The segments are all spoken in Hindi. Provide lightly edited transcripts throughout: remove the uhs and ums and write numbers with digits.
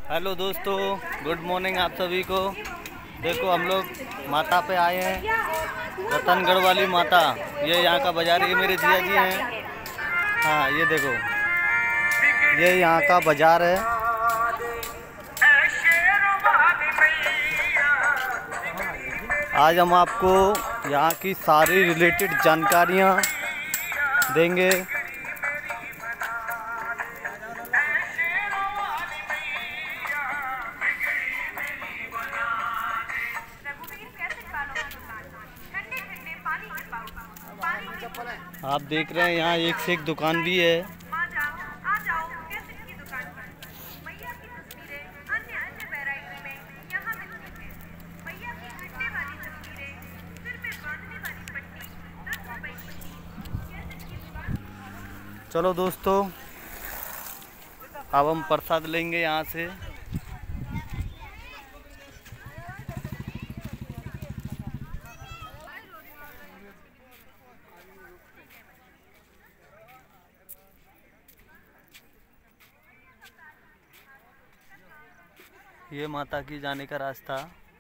हेलो दोस्तों, गुड मॉर्निंग आप सभी को। देखो हम लोग माता पे आए हैं, रतनगढ़ वाली माता। ये यहाँ का बाजार, ये मेरे जिया जी हैं। हाँ ये देखो, ये यहाँ का बाजार है। आज हम आपको यहाँ की सारी रिलेटेड जानकारियाँ देंगे। आप देख रहे हैं यहाँ एक से एक दुकान भी है। चलो दोस्तों, अब हम प्रसाद लेंगे यहाँ से। ये माता की जाने का रास्ता।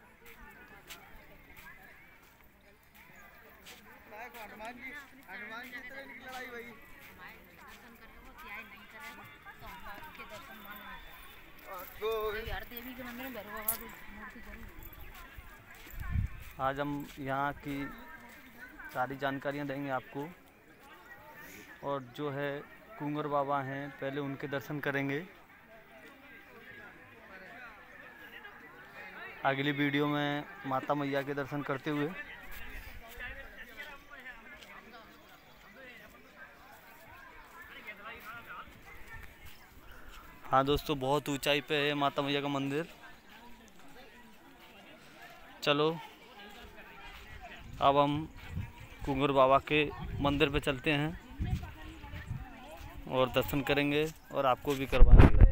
आज हम यहाँ की सारी जानकारियाँ देंगे आपको, और जो है कुंवर बाबा हैं, पहले उनके दर्शन करेंगे। अगली वीडियो में माता मैया के दर्शन करते हुए। हाँ दोस्तों, बहुत ऊंचाई पे है माता मैया का मंदिर। चलो अब हम कुंवर बाबा के मंदिर पे चलते हैं और दर्शन करेंगे और आपको भी करवाएंगे।